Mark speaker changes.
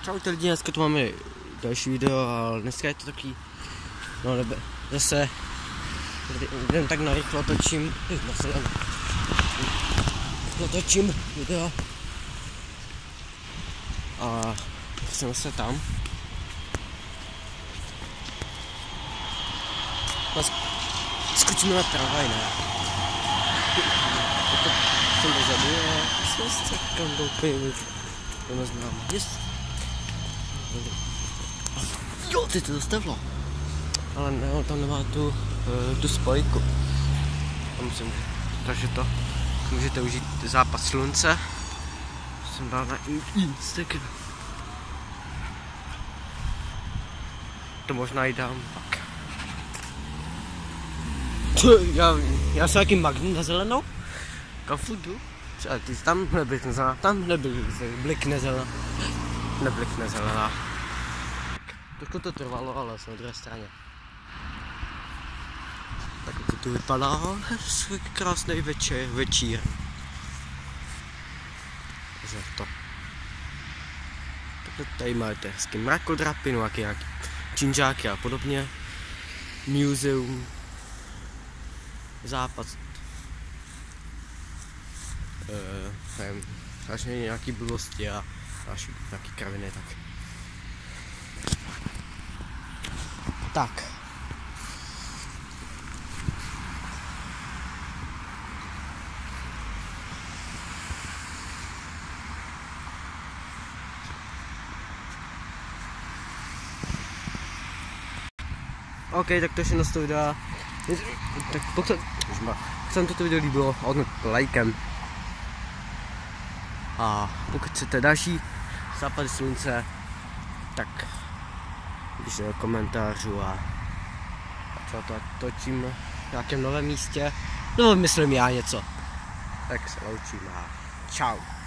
Speaker 1: Čaute lidi, dneska tu máme další video, ale dneska je to takový, no nebe, zase jdem tak narychlo točím video a jsem se tam. Skočíme na tramvaj, ne? Jsem dozadu a jsme se kam doupili, to neznám. Jo, ty to zastavilo. Ale ne, tam nemá tu spojku. Takže to můžete užít západ slunce. Jsem dal na Instagram. To možná i dám pak. Já jsem jaký magnet na zelenou? Kam furt jdu? Ale ty tam neblikne zelená, tam neblikne zelená. Neblikne zelená. Trošku to trvalo, ale jsem na druhé straně. Tak to tu vypadá, krásný večír. Takže to. Tak tady máte hezky mrakodrapy, nějaký činžáky a podobně. Muzeum. Západ. Nevím, až nějaký blbosti a další nějaký kraviny, tak. OK, tak to všechno z toho videa. Tak pokud se vám toto video líbilo, odnoťte lajkem. A pokud chcete další západy slunce, tak pište do komentářů a třeba to točím v nějakém novém místě, nebo myslím já něco. Tak se loučím a čau.